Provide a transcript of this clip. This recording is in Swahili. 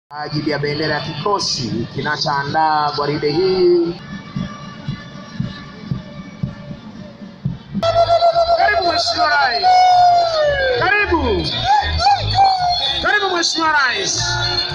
Ajili ya bendera ya kikosi kinachoandaa gwaride hii. Karibu Mheshimiwa Rais. Karibu. Karibu Mheshimiwa Rais.